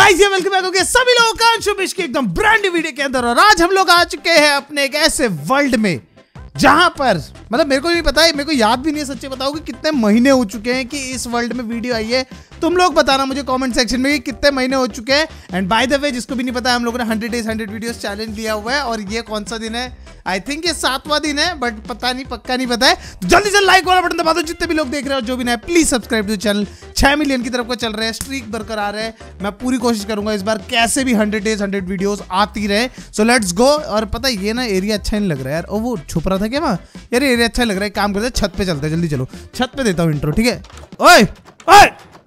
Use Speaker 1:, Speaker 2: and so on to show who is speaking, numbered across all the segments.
Speaker 1: Guys ये welcome back हो गया सभी लोगों का अंशुमिश की एकदम ब्रांड न्यू वीडियो के अंदर। और आज हम लोग आ चुके हैं अपने एक ऐसे वर्ल्ड में जहां पर मतलब मेरे को नहीं पता है, मेरे को याद भी नहीं है सच्चे बताओ कि कितने महीने हो चुके हैं कि इस वर्ल्ड में वीडियो आई है। तुम लोग बताना मुझे कमेंट सेक्शन में कि कितने महीने हो चुके हैं। एंड बाय द वे जिसको भी नहीं पता है, हम लोगों ने 100 डेज 100 वीडियोस चैलेंज लिया हुआ है और ये कौन सा दिन है? आई थिंक ये 7वां दिन है, बट पता नहीं, पक्का नहीं पता है। तो जल्दी से लाइक वाला बटन दबा दो जितने भी लोग देख रहे हो, जो भी नया please subscribe to channel. 6 million की तरफ को चल रहे हैं, स्ट्रीक बरकरार है। मैं पूरी कोशिश करूंगा इस बार कैसे भी 100 डेज 100 वीडियोस आती रहे। So let's go. और पता है ये ना एरिया अच्छा नहीं लग रहा है यार। ओ वो छुप रहा था क्या वहाँ? यार एरिया अच्छा लग रहा है, काम करते हैं छत पे चलते हैं, जल्दी चलो छत पे देता हूँ इंट्रो, ठीक है? ओए ओए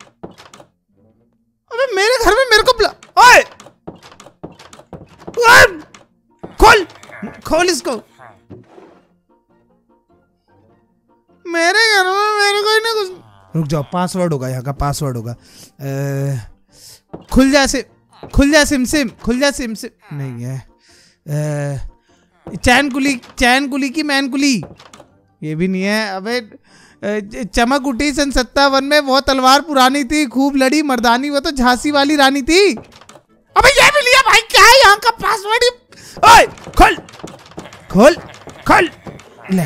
Speaker 1: अबे मेरे घर में मेरे को ओए ओए खोल खोल इसको। मेरे घर में मेरे को ही ना कुछ। रुक जाओ, पासवर्ड होगा यहाँ का, पासवर्ड होगा। खुल जा सिम खुल जा सिम नहीं है। चैन कुली की मैन कुली ये भी नहीं है। अबे चमक उठी सन 57 में, वो तलवार पुरानी थी, खूब लड़ी मर्दानी, वो तो झांसी वाली रानी थी। अबे ये भी लिया भाई, क्या है यहाँ का पासवर्ड? ओए खोल खोल खोल ले।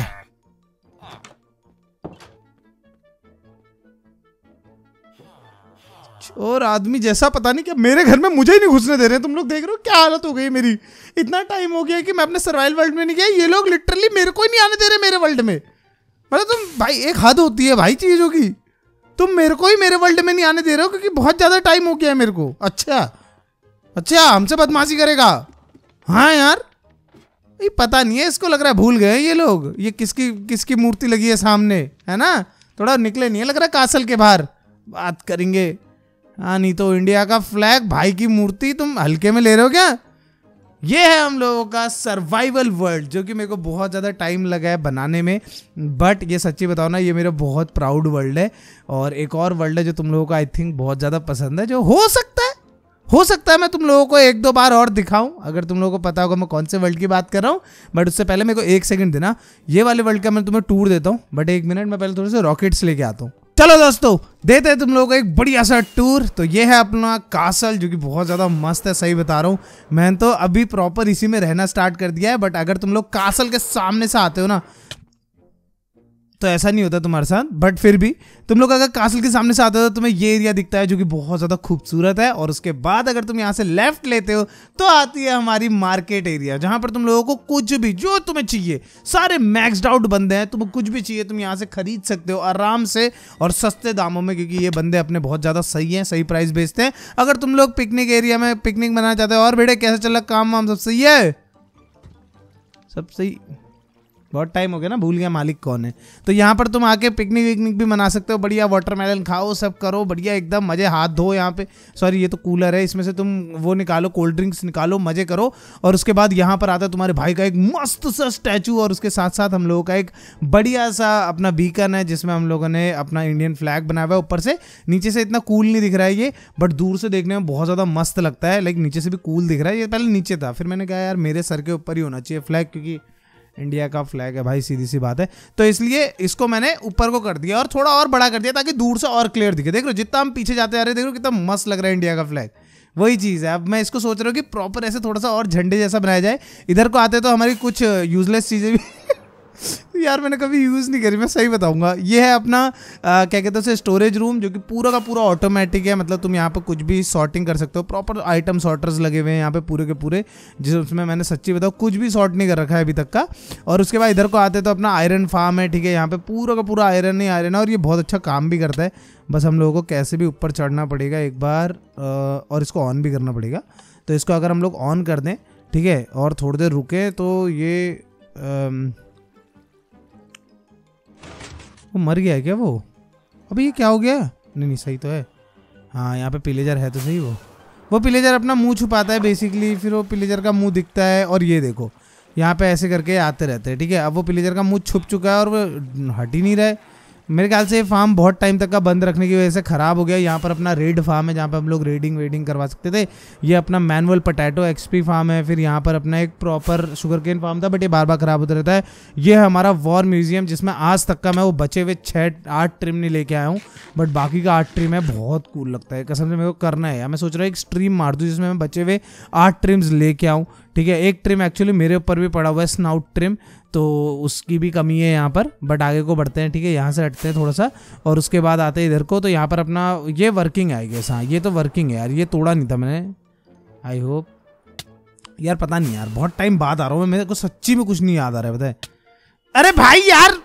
Speaker 1: और आदमी जैसा पता नहीं क्या मेरे घर में मुझे ही नहीं घुसने दे रहे हैं। तुम लोग देख रहे हो क्या हालत हो गई मेरी। इतना टाइम हो गया कि मैं अपने सर्वाइवल वर्ल्ड में नहीं गया, ये लोग लिटरली मेरे को ही नहीं आने दे रहे मेरे वर्ल्ड में। मतलब तुम भाई, एक हद होती है भाई चीजों की। तुम मेरे को ही मेरे वर्ल्ड में नहीं आने दे रहे हो क्योंकि बहुत ज्यादा टाइम हो गया है मेरे को। अच्छा हमसे बदमाशी करेगा? हाँ यार ये पता नहीं है, इसको लग रहा है भूल गए ये लोग। ये किसकी मूर्ति लगी है सामने, है ना? थोड़ा निकले नहीं है लग रहा है कासल के बाहर, बात करेंगे। हाँ नहीं तो इंडिया का फ्लैग, भाई की मूर्ति तुम हल्के में ले रहे हो क्या? ये है हम लोगों का सर्वाइवल वर्ल्ड, जो कि मेरे को बहुत ज़्यादा टाइम लगा है बनाने में। बट ये सच्ची बताओ ना, ये मेरा बहुत प्राउड वर्ल्ड है। और एक और वर्ल्ड है जो तुम लोगों को आई थिंक बहुत ज़्यादा पसंद है, जो हो सकता है मैं तुम लोगों को 1-2 बार और दिखाऊं, अगर तुम लोगों को पता होगा मैं कौन से वर्ल्ड की बात कर रहा हूँ। बट उससे पहले मेरे को 1 सेकंड देना, ये वाले वर्ल्ड का मैं तुम्हें टूर देता हूँ। बट 1 मिनट में पहले थोड़े से रॉकेट्स लेके आता हूँ। चलो दोस्तों देते हैं तुम लोगों को एक बढ़िया सा टूर। तो ये है अपना कासल, जो कि बहुत ज़्यादा मस्त है, सही बता रहा हूँ। मैंने तो अभी प्रॉपर इसी में रहना स्टार्ट कर दिया है। बट अगर तुम लोग कासल के सामने से आते हो ना तो ऐसा नहीं होता तुम्हारे साथ। बट फिर भी तुम लोग अगर कासल के सामने से आते हो तो तुम्हें ये एरिया दिखता है, जो कि बहुत ज़्यादा खूबसूरत है। और उसके बाद अगर तुम यहाँ से लेफ्ट लेते हो तो आती है हमारी मार्केट एरिया, जहाँ पर तुम लोगों को कुछ भी जो तुम्हें चाहिए, सारे मैक्सड आउट बंदे हैं। तुम्हें कुछ भी चाहिए तुम यहाँ से खरीद सकते हो आराम से और सस्ते दामों में, क्योंकि ये बंदे अपने बहुत ज़्यादा सही हैं, सही प्राइस बेचते हैं। अगर तुम लोग पिकनिक एरिया में पिकनिक बनाना चाहते हो, और बेटे कैसे चल रहा काम वाम? सब सही है, सब सही। बहुत टाइम हो गया ना, भूल गया मालिक कौन है। तो यहाँ पर तुम आके पिकनिक विकनिक भी मना सकते हो, बढ़िया वाटरमेलन खाओ, सब करो बढ़िया एकदम मजे, हाथ धो यहाँ पे। सॉरी ये तो कूलर है, इसमें से तुम वो निकालो, कोल्ड ड्रिंक्स निकालो, मजे करो। और उसके बाद यहाँ पर आता है तुम्हारे भाई का एक मस्त सा स्टैचू, और उसके साथ साथ हम लोगों का एक बढ़िया सा अपना बीकन है, जिसमें हम लोगों ने अपना इंडियन फ्लैग बनाया हुआ है ऊपर से। नीचे से इतना कूल नहीं दिख रहा है ये, बट दूर से देखने में बहुत ज़्यादा मस्त लगता है। लाइक नीचे से भी कूल दिख रहा है। ये पहले नीचे था, फिर मैंने कहा यार मेरे सर के ऊपर ही होना चाहिए फ्लैग, क्योंकि इंडिया का फ्लैग है भाई, सीधी सी बात है। तो इसलिए इसको मैंने ऊपर को कर दिया और थोड़ा और बड़ा कर दिया ताकि दूर से और क्लियर दिखे। देख लो जितना हम पीछे जाते जा रहे हैं, देख लो कितना मस्त लग रहा है इंडिया का फ्लैग। वही चीज़ है। अब मैं इसको सोच रहा हूँ कि प्रॉपर ऐसे थोड़ा सा और झंडे जैसा बनाया जाए। इधर को आते तो हमारी कुछ यूजलेस चीज़ें भी यार मैंने कभी यूज़ नहीं करी, मैं सही बताऊंगा। ये है अपना क्या कहते हैं उसे, स्टोरेज रूम, जो कि पूरा का पूरा ऑटोमेटिक है। मतलब तुम यहाँ पर कुछ भी सॉर्टिंग कर सकते हो, प्रॉपर आइटम सॉर्टर्स लगे हुए हैं यहाँ पे पूरे के पूरे, जिसमें मैंने सच्ची बताऊँ कुछ भी सॉर्ट नहीं कर रखा है अभी तक का। और उसके बाद इधर को आते तो अपना आयरन फार्म है, ठीक है? यहाँ पे पूरा का पूरा आयरन ही आयरन है, और ये बहुत अच्छा काम भी करता है। बस हम लोगों को कैसे भी ऊपर चढ़ना पड़ेगा एक बार, और इसको ऑन भी करना पड़ेगा। तो इसको अगर हम लोग ऑन कर दें, ठीक है, और थोड़ी देर रुके तो ये वो मर गया है क्या वो? अभी ये क्या हो गया? नहीं सही तो है। हाँ यहाँ पे पिलेजर है तो सही। वो पिलेजर अपना मुंह छुपाता है बेसिकली, फिर वो पिलेजर का मुंह दिखता है। और ये देखो यहाँ पे ऐसे करके आते रहते हैं, ठीक है? अब वो पिलेजर का मुंह छुप चुका है और वो हट ही नहीं रहा है। मेरे ख्याल से ये फार्म बहुत टाइम तक का बंद रखने की वजह से ख़राब हो गया। यहाँ पर अपना रेड फार्म है जहाँ पे हम लोग रेडिंग वेडिंग करवा सकते थे। ये अपना मैनुअल पोटैटो एक्सपी फार्म है। फिर यहाँ पर अपना एक प्रॉपर शुगर केन फार्म था, बट ये बार बार ख़राब होता रहता है। ये है हमारा वॉर म्यूजियम, जिसमें आज तक का मैं वो बचे हुए 6-8 ट्रिम नहीं लेके आया हूँ, बट बाकी का 8 ट्रिम है। बहुत कूल लगता है, कसम से मेरे को करना है। या मैं सोच रहा हूँ एक स्ट्रीम मार दूँ जिसमें मैं बचे हुए 8 ट्रिम्स लेके आऊँ। ठीक है, एक ट्रिम एक्चुअली मेरे ऊपर भी पड़ा हुआ है, स्नाउट ट्रिम, तो उसकी भी कमी है यहाँ पर। बट आगे को बढ़ते हैं, ठीक है, यहाँ से हटते हैं थोड़ा सा और उसके बाद आते हैं इधर को। तो यहाँ पर अपना ये वर्किंग है आई गेस। हाँ, ये तो वर्किंग है यार, ये तोड़ा नहीं था मैंने, आई होप। यार पता नहीं यार, बहुत टाइम बाद आ रहा हूँ, मेरे को सच्ची में कुछ नहीं याद आ रहा है, पता है। अरे भाई यार,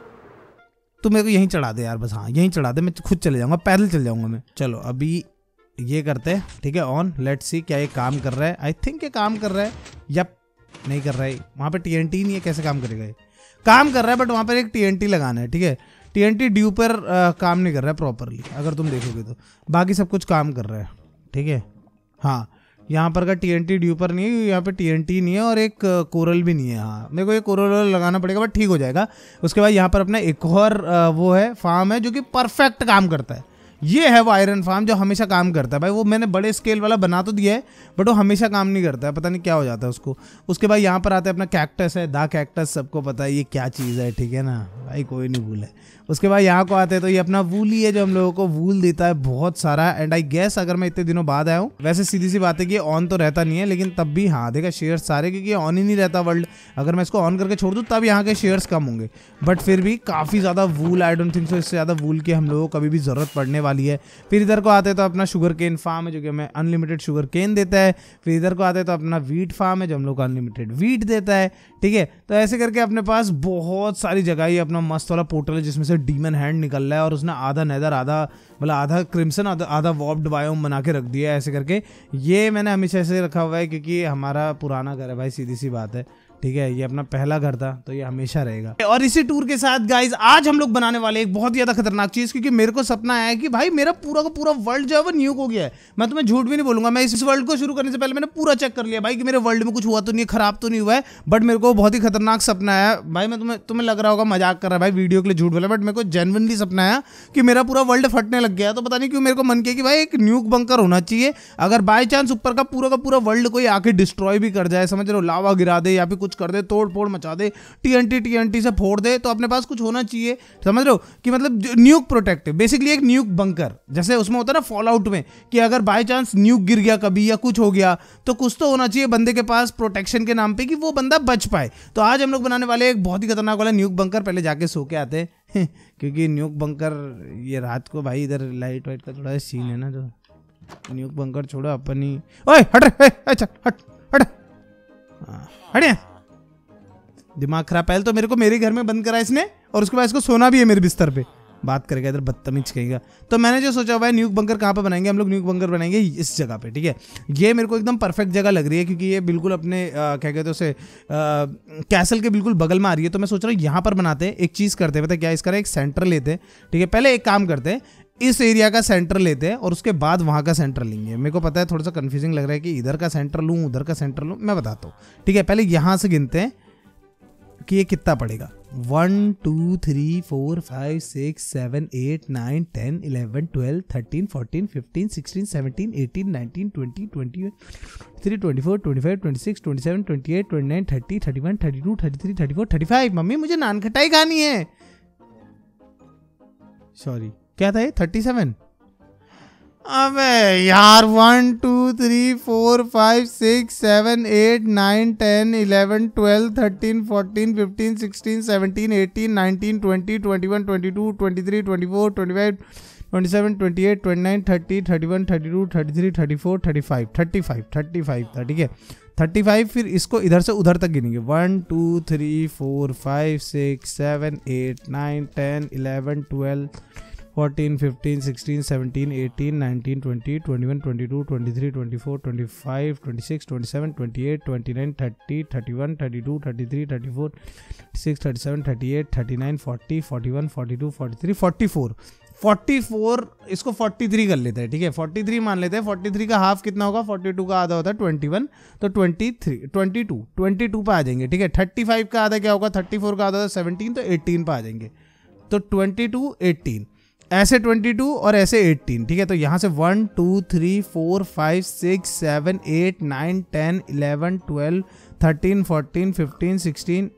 Speaker 1: तू मेरे को यहीं चढ़ा दे यार, बस। हाँ, यहीं चढ़ा दे, मैं खुद चले जाऊँगा, पैदल चल जाऊँगा मैं। चलो अभी ये करते हैं, ठीक है, ऑन। लेट्स सी क्या ये काम कर रहा है। आई थिंक ये काम कर रहा है। यप, नहीं कर रहा है। वहाँ पे TNT नहीं है, कैसे काम करेगा ये? काम कर रहा है, बट वहाँ पर एक TNT लगाना है, ठीक है। TNT ड्यू पर काम नहीं कर रहा है प्रॉपरली, अगर तुम देखोगे तो। बाकी सब कुछ काम कर रहा है, ठीक है। हाँ, यहाँ पर का TNT ड्यू पर नहीं है, यहाँ पे TNT नहीं है और एक कोरल भी नहीं है। हाँ, मेरे को ये कोरल लगाना पड़ेगा, बट ठीक हो जाएगा। उसके बाद यहाँ पर अपना एक और वो है फार्म है जो कि परफेक्ट काम करता है। ये है वो आयरन फार्म जो हमेशा काम करता है भाई। वो मैंने बड़े स्केल वाला बना तो दिया है, बट वो हमेशा काम नहीं करता है, पता नहीं क्या हो जाता है उसको। उसके बाद यहाँ पर आता है अपना कैक्टस है, दा कैक्टस, सबको पता है ये क्या चीज़ है, ठीक है ना भाई, कोई नहीं भूल है। उसके बाद यहाँ को आते हैं तो ये अपना वूल ही है जो हम लोगों को वूल देता है बहुत सारा। एंड आई गेस अगर मैं इतने दिनों बाद आया हूँ, वैसे सीधी सी बात है कि ये ऑन तो रहता नहीं है, लेकिन तब भी हाँ देखा शेयर्स सारे, क्योंकि ऑन ही नहीं रहता वर्ल्ड। अगर मैं इसको ऑन करके छोड़ दूँ तब यहाँ के शेयर्स कम होंगे, बट फिर भी काफ़ी ज़्यादा वूल, आई डोंट थिंक सो इससे ज़्यादा वूल की हम लोगों को कभी भी ज़रूरत पड़ने वाली है। फिर इधर को आते हैं तो अपना शुगर केन फार्म है जो कि हमें अनलिमिटेड शुगर केन देता है। फिर इधर को आते हैं तो अपना वीट फार्म है जो हम लोग को अनलिमिटेड वीट देता है, ठीक है। तो ऐसे करके अपने पास बहुत सारी जगह ही अपना मस्त वाला पोर्टल है जिसमें से डीमन हैंड निकल रहा है, और उसने आधा नेदर, आधा मतलब आधा क्रिम्सन, आधा वॉर्प्ड बायोम बना के रख दिया है। ऐसे करके ये मैंने हमेशा ऐसे रखा हुआ है क्योंकि हमारा पुराना घर है भाई, सीधी सी बात है, ठीक है। ये अपना पहला घर था तो ये हमेशा रहेगा। और इसी टूर के साथ गाइज आज हम लोग बनाने वाले एक बहुत ज्यादा खतरनाक चीज, क्योंकि मेरे को सपना आया है कि भाई मेरा पूरा का पूरा वर्ल्ड जो है वो न्यूक हो गया है। मैं तुम्हें झूठ भी नहीं बोलूंगा, मैं इस वर्ल्ड को शुरू करने से पहले मैंने पूरा चेक कर लिया भाई कि मेरे वर्ल्ड में कुछ हुआ तो नहीं है, खराब तो नहीं हुआ है। बट मेरे को बहुत ही खतरनाक सपना आया भाई। मैं तुम्हें लग रहा होगा मजाक कर रहा है भाई, वीडियो के लिए झूठ बोला, बट मेरे को जेन्युइनली सपना आया कि मेरा पूरा वर्ल्ड फटने लग गया। तो पता नहीं क्यों मेरे को मन किया कि भाई एक न्यूक बंकर होना चाहिए, अगर बाय चांस ऊपर का पूरा वर्ल्ड कोई आके डिस्ट्रॉय भी कर जाए, समझ रहे हो, लावा गिरा दे या फिर कुछ कर दे, तोड़ फोड़ मचा दे, TNT से फोड़ दे, तो अपने पास कुछ होना चाहिए, समझ रहे हो, कि मतलब न्यूक प्रोटेक्टिव, बेसिकली एक न्यूक बंकर। जैसे उसमें होता है ना फॉल आउट में कि अगर बाय चांस न्यूक गिर गया कभी या कुछ हो गया तो कुछ तो होना चाहिए बंदे के पास प्रोटेक्शन के नाम पे कि वो बंदा बच पाए। तो आज हम लोग बनाने वाले एक बहुत ही खतरनाक वाला न्यूक बंकर। पहले जाके सो के आते हैं क्योंकि न्यूक बंकर ये रात को भाई इधर लाइट वाइट का थोड़ा सीन है ना, जो न्यूक बंकर छोड़ो अपन ही। ओए हट, अच्छा हट हट हट, दिमाग खराब। पहले तो मेरे को मेरे घर में बंद करा इसने, और उसके बाद इसको सोना भी है मेरे बिस्तर पे। बात करेगा इधर, बदतमीज कहेगा। तो मैंने जो सोचा हुआ है न्यूक बंकर कहाँ पे बनाएंगे हम लोग, न्यूक बंकर बनाएंगे इस जगह पे, ठीक है। ये मेरे को एकदम परफेक्ट जगह लग रही है क्योंकि ये बिल्कुल अपने क्या कहते हैं उसे, कैसल के बिल्कुल बगल में आ रही है। तो मैं सोच रहा हूँ यहाँ पर बनाते हैं, एक चीज़ करते हैं, पता क्या, इसका एक सेंटर लेते हैं, ठीक है। पहले एक काम करते हैं, इस एरिया का सेंटर लेते हैं और उसके बाद वहाँ का सेंटर लेंगे। मेरे को पता है थोड़ा सा कन्फ्यूजिंग लग रहा है कि इधर का सेंटर लूँ उधर का सेंटर लूँ, मैं बताता हूँ, ठीक है। पहले यहाँ से गिनते हैं कि ये कितना पड़ेगा। 1 2 3 4 5 6 7 8 9 10 11 12 13 14 15 16 17 18 19 20 21 23 24 25 26 27 28 29 30 31 32 33 34 35। मम्मी मुझे नान खटाई खानी है। सॉरी, क्या था ये, 37? अबे यार 1 2 3 4 5 6 7 8 9 10 11 12 13 14 15 16 17 18 19 20 21 22 23 24 25 27 28 29 30 31 32 33 34 35 35 था, ठीक है। 35। फिर इसको इधर से उधर तक गिनेंगे, 1 2 3 4 5 6 7 8 9 10 11 12 14 15 16 17 18 19 20 21 22 23 24 25 26 27 28 29 30 31 32 33 34 36 37 38 39 40 41 42 43 44। इसको 43 कर लेते हैं, ठीक है। 43 मान लेते हैं। 43 का हाफ कितना होगा, 42 का आधा होता है 21, तो 22 पे आ जाएंगे, ठीक है। 35 का आधा क्या होगा, 34 का आधा होता है 17, तो 18 पे आ जाएंगे। तो 22 18, ऐसे 22 और ऐसे 18, ठीक है। तो यहाँ से 1 2 3 4 5 6 7 8 9 10 11 12 13 14 15 16,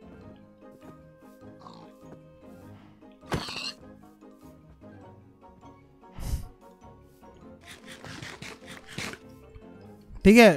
Speaker 1: ठीक है।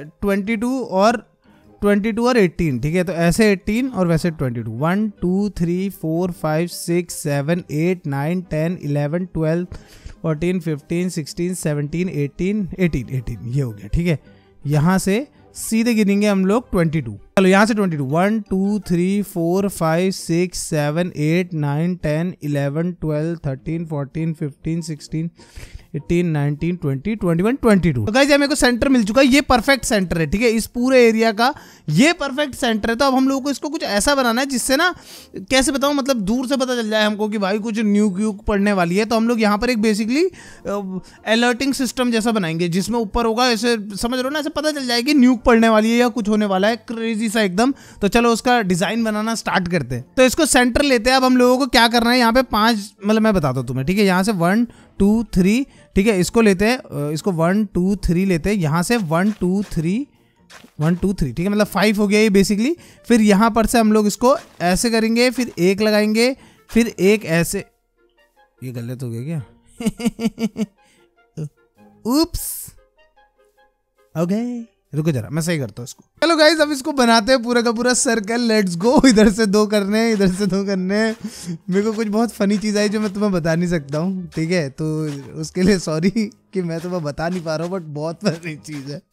Speaker 1: 22 और 18, ठीक है। तो ऐसे 18 और वैसे 22, 1 2 3 4 5 6 7 8 9 10 11 12 14 15 16 17 18 18, ये हो गया, ठीक है। यहाँ से सीधे गिनेंगे हम लोग 22। चलो यहाँ से 22, 1 2 3 4 5 6 7 8 9 10 11 12 13 14 15 16 18 19 20 21 22। तो गाइस मेरे को सेंटर मिल चुका है, ये परफेक्ट सेंटर है, ठीक है। इस पूरे एरिया का ये परफेक्ट सेंटर है। तो अब हम लोगों को इसको कुछ ऐसा बनाना है जिससे ना, कैसे बताऊं, मतलब दूर से पता चल जाए हमको कि भाई कुछ न्यूक व्यूक पड़ने वाली है। तो हम लोग यहाँ पर एक बेसिकली अलर्टिंग सिस्टम जैसा बनाएंगे, जिसमें ऊपर होगा ऐसे, समझ रहे हो ना, ऐसे पता चल जाए कि न्यूक पड़ने वाली है या कुछ होने वाला है, क्रेजी सा एकदम। तो चलो उसका डिजाइन बनाना स्टार्ट करते हैं। तो इसको सेंटर लेते हैं। अब हम लोगों को क्या करना है, यहाँ पे 5, मतलब मैं बताता हूँ तुम्हें, ठीक है। यहाँ से 1 2 3, ठीक है। इसको लेते हैं, इसको 1 2 3 लेते हैं। यहाँ से 1 2 3 1 2 3, ठीक है, मतलब 5 हो गया ये बेसिकली। फिर यहाँ पर से हम लोग इसको ऐसे करेंगे, फिर एक लगाएंगे, फिर एक ऐसे, ये गलत हो गया क्या? उप्स, ओके, रुको जरा मैं सही करता हूँ इसको। चलो गाइस अब इसको बनाते हैं पूरा का पूरा सर्कल, लेट्स गो। इधर से 2 करने, इधर से 2 करने। मेरे को कुछ बहुत फनी चीज़ आई जो मैं तुम्हें बता नहीं सकता हूँ, ठीक है। तो उसके लिए सॉरी कि मैं तुम्हें बता नहीं पा रहा हूँ, बट बहुत फनी चीज़ है।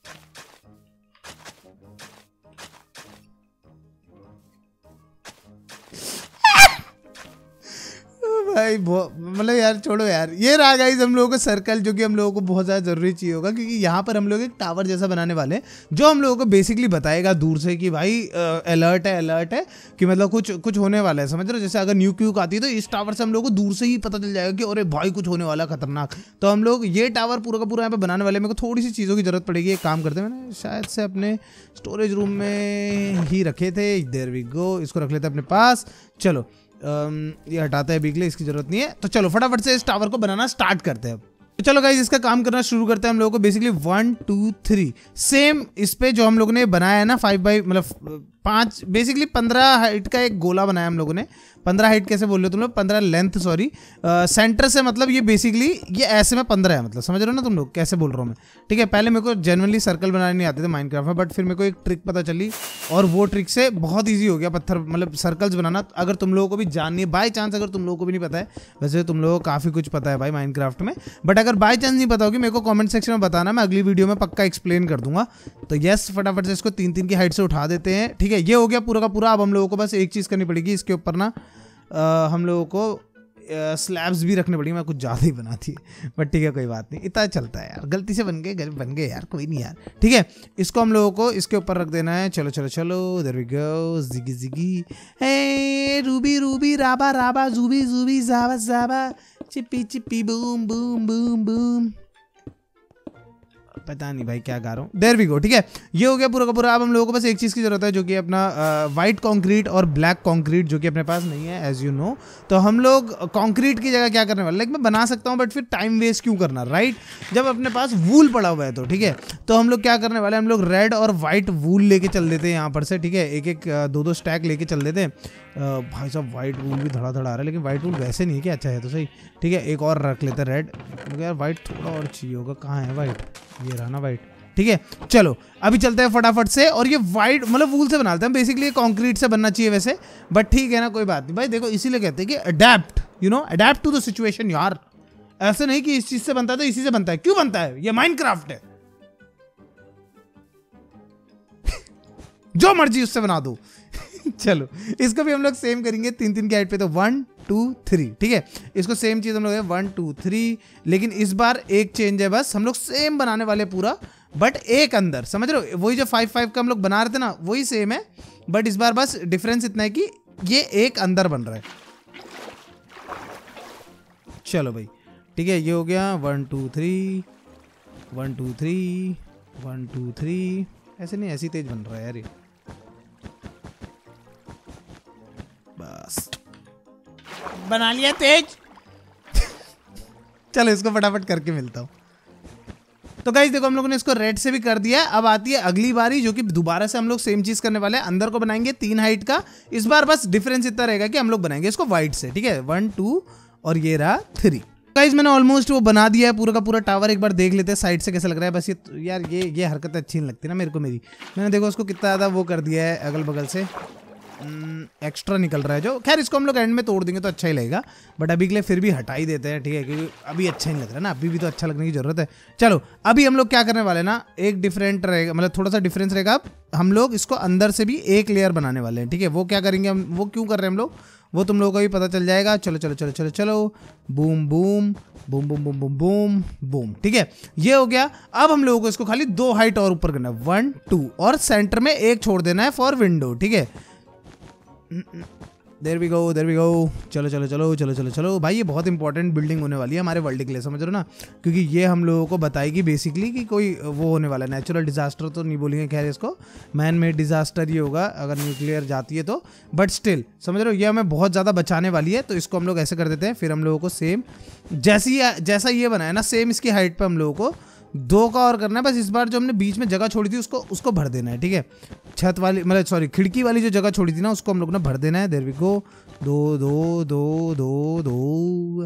Speaker 1: भाई मतलब यार छोड़ो यार। ये रहा गाइस हम लोगों को सर्कल, जो कि हम लोगों को बहुत ज़्यादा जरूरी चाहिए होगा, क्योंकि यहाँ पर हम लोग एक टावर जैसा बनाने वाले हैं, जो हम लोगों को बेसिकली बताएगा दूर से कि भाई अलर्ट है कि मतलब कुछ होने वाला है, समझ रहे हो। जैसे अगर न्यूक व्यूक आती है तो इस टावर से हम लोग को दूर से ही पता चल जाएगा कि अरे भाई कुछ होने वाला खतरनाक। तो हम लोग ये टावर पूरा का पूरा यहाँ पे बनाने वाले। मेरे को थोड़ी सी चीज़ों की जरूरत पड़ेगी। एक काम करते हैं, मैंने शायद से अपने स्टोरेज रूम में ही रखे थे। देयर वी गो, इसको रख लेते हैं अपने पास। चलो ये हटाते हैं बिगले, इसकी जरूरत नहीं है। तो चलो फटाफट से इस टावर को बनाना स्टार्ट करते हैं। तो चलो गाइस इसका काम करना शुरू करते हैं हम लोगों को। बेसिकली 1 2 3 सेम इस पे जो हम लोगों ने बनाया है ना 5 बाई मतलब 5, बेसिकली 15 हाइट का एक गोला बनाया हम लोगों ने। 15 हाइट कैसे बोल रहे हो तुम लोग, 15 लेंथ सॉरी, सेंटर से मतलब ये बेसिकली ये ऐसे में 15 है, मतलब समझ रहे हो ना तुम लोग कैसे बोल रहा हूँ मैं, ठीक है। पहले मेरे को जेन्युइनली सर्कल बनाने नहीं आते थे माइनक्राफ्ट में, बट फिर मेरे को एक ट्रिक पता चली और वो ट्रिक से बहुत ईजी हो गया पत्थर मतलब सर्कल्स बनाना। अगर तुम लोगों को भी जाननी है, बाई चांस अगर तुम लोगों को भी नहीं पता है, वैसे तुम लोगों को काफ़ी कुछ पता है भाई माइनक्राफ्ट में, बट अगर बाई चांस नहीं पता होगी मेरे को कॉमेंट सेक्शन में बताना, मैं अगली वीडियो में पक्का एक्सप्लेन कर दूंगा। तो यस फटाफट से इसको 3 3 की हाइट से उठा देते हैं, ठीक है। ये हो गया पूरा का पूरा। अब हम लोगों को बस एक चीज़ करनी पड़ेगी, इसके ऊपर ना हम लोगों को स्लैब्स भी रखने पड़ेंगे। मैं कुछ ज़्यादा ही बनाती है, बट ठीक है कोई बात नहीं, इतना चलता है यार, गलती से बन गए यार, कोई नहीं यार, ठीक है। इसको हम लोगों को इसके ऊपर रख देना है। चलो चलो चलो, देयर वी गो, जिगी जिगी, हे रूबी रूबी राबा राबा, जूबी जूबी जाबा जाबा, चिप्पी चिप्पी बूम बूम बूम बूम, पता नहीं भाई क्या गा रहा हूँ। देयर वी गो, ठीक है। ये हो गया पूरा का पूरा। अब हम लोगों को बस एक चीज़ की जरूरत है, जो कि अपना वाइट कंक्रीट और ब्लैक कंक्रीट, जो कि अपने पास नहीं है एज यू नो। तो हम लोग कंक्रीट की जगह क्या करने वाले, लाइक मैं बना सकता हूँ बट फिर टाइम वेस्ट क्यों करना, राइट, जब अपने पास वूल पड़ा हुआ है तो, ठीक है। तो हम लोग क्या करने वाले, हम लोग रेड और वाइट वूल लेके चल देते हैं यहाँ पर से, ठीक है। एक एक 2 स्टैक लेके चल देते हैं। भाई साहब वाइट वूल भी धड़ा धड़ा आ रहा है, लेकिन वाइट वूल वैसे नहीं है क्या, अच्छा है तो सही, ठीक है। एक और रख लेते हैं रेड, यार वाइट थोड़ा और चाहिए होगा, कहाँ है वाइट, ये रहा ना वाइट, ठीक है। चलो अभी चलते हैं फटाफट से, और ये वाइट मतलब वूल से बनाते हैं, बेसिकली कंक्रीट से बनना चाहिए वैसे, बट ठीक है ना, कोई बात नहीं भाई। देखो इसीलिए कहते हैं कि adapt, you know, adapt to the situation यार। ऐसे नहीं कि इस चीज से बनता है तो इसी से बनता है, क्यों बनता है, ये माइनक्राफ्ट है। जो मर्जी उससे बना दो। चलो इसको भी हम लोग सेम करेंगे 3 3 की हाइट पे। तो 1 2 3, ठीक है। इसको सेम चीज हम लोग 1 2 3, लेकिन इस बार एक चेंज है, बस हम लोग सेम बनाने वाले पूरा, बट एक अंदर, समझ रहे हो, वही जो 5 5 का हम लोग बना रहे थे ना वही सेम है, बट इस बार बस डिफरेंस इतना है कि ये एक अंदर बन रहा है। चलो भाई ठीक है, ये हो गया 1 2 3 1 2 3 1 2 3, ऐसे नहीं, ऐसी तेज बन रहा है यार ये, बस बना लिया तेज। चलो इसको फटाफट करके मिलता हूँ। तो गाइस देखो हम लोगों ने इसको रेड से भी कर दिया। अब आती है अगली बारी, जो कि दोबारा से हम लोग सेम चीज करने वाले हैं। अंदर को बनाएंगे 3 हाइट का। इस बार बस डिफरेंस इतना रहेगा कि हम लोग बनाएंगे इसको व्हाइट से, ठीक है। 1 2 और ये रहा 3। गाइस मैंने ऑलमोस्ट वो बना दिया है पूरा का पूरा टावर। एक बार देख लेते हैं साइड से कैसा लग रहा है। बस ये यार ये हरकतें अच्छी नहीं लगती ना मेरे को मेरी। मैंने देखो उसको कितना ज़्यादा वो कर दिया है, अगल बगल से एक्स्ट्रा निकल रहा है जो। खैर इसको हम लोग एंड में तोड़ देंगे तो अच्छा ही लगेगा, बट अभी के लिए फिर भी हटा ही देते हैं, ठीक है, क्योंकि अभी अच्छा नहीं लग रहा ना। अभी भी तो अच्छा लगने की जरूरत है। चलो अभी हम लोग क्या करने वाले ना, एक डिफरेंट रहेगा, मतलब थोड़ा सा डिफरेंस रहेगा। हम लोग इसको अंदर से भी एक लेयर बनाने वाले हैं, ठीक है। वो क्या करेंगे हम, वो क्यों कर रहे हैं हम लोग, वो तुम लोगों को भी पता चल जाएगा। चलो चलो चलो चलो चलो, boom boom boom boom boom boom boom boom, ठीक है। ये हो गया। अब हम लोगों को इसको खाली 2 हाइट और ऊपर करना है, 1 2, और सेंटर में एक छोड़ देना है फॉर विंडो, ठीक है। There we go, there we go. चलो चलो चलो चलो चलो चलो भाई, ये बहुत इंपॉर्टेंट बिल्डिंग होने वाली है हमारे वर्ल्ड के लिए, समझ रहे हो ना, क्योंकि ये हम लोगों को बताएगी बेसिकली कि कोई वो होने वाला है। नेचुरल डिजास्टर तो नहीं बोलेंगे, खैर इसको मैन मेड डिजास्टर ही होगा अगर न्यूक्लियर जाती है तो, बट स्टिल समझ रहे हो, ये हमें बहुत ज़्यादा बचाने वाली है। तो इसको हम लोग ऐसे कर देते हैं। फिर हम लोगों को सेम जैसा ये बनाया ना, सेम इसकी हाइट पर हम लोगों को 2 का और करना है। बस इस बार जो हमने बीच में जगह छोड़ी थी उसको भर देना है, ठीक है। छत वाली मतलब सॉरी खिड़की वाली जो जगह छोड़ी थी ना, उसको हम लोग ने भर देना है। देयर वी गो। 2 2 2 2 2